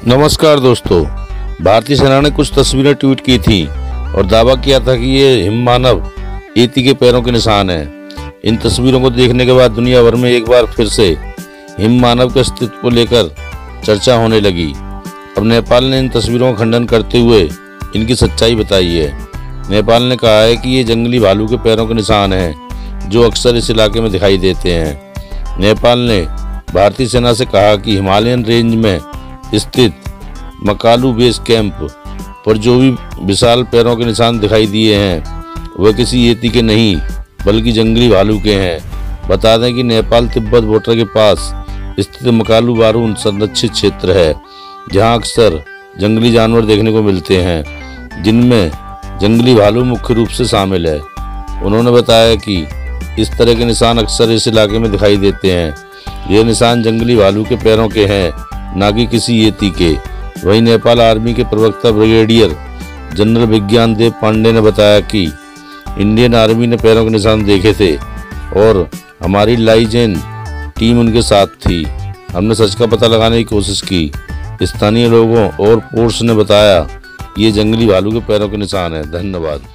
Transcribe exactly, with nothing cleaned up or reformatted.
नमस्कार दोस्तों, भारतीय सेना ने कुछ तस्वीरें ट्वीट की थी और दावा किया था कि ये हिममानव येती के पैरों के निशान हैं। इन तस्वीरों को देखने के बाद दुनिया भर में एक बार फिर से हिममानव के अस्तित्व को लेकर चर्चा होने लगी। अब नेपाल ने इन तस्वीरों का खंडन करते हुए इनकी सच्चाई बताई है। नेपाल ने कहा है कि ये जंगली भालू के पैरों के निशान हैं जो अक्सर इस इलाके में दिखाई देते हैं। नेपाल ने भारतीय सेना से कहा कि हिमालयन रेंज में स्थित मकालू बेस कैंप पर जो भी विशाल पैरों के निशान दिखाई दिए हैं वह किसी येती के नहीं बल्कि जंगली भालू के हैं। बता दें कि नेपाल तिब्बत बॉर्डर के पास स्थित मकालू-बारुन संरक्षित क्षेत्र है जहां अक्सर जंगली जानवर देखने को मिलते हैं, जिनमें जंगली भालू मुख्य रूप से शामिल है। उन्होंने बताया कि इस तरह के निशान अक्सर इस इलाके में दिखाई देते हैं। ये निशान जंगली भालू के पैरों के हैं, न कि किसी येती के। वहीं नेपाल आर्मी के प्रवक्ता ब्रिगेडियर जनरल विज्ञान देव पांडे ने बताया कि इंडियन आर्मी ने पैरों के निशान देखे थे और हमारी लाइजेन टीम उनके साथ थी। हमने सच का पता लगाने की कोशिश की। स्थानीय लोगों और फोर्स ने बताया ये जंगली भालू के पैरों के निशान हैं। धन्यवाद।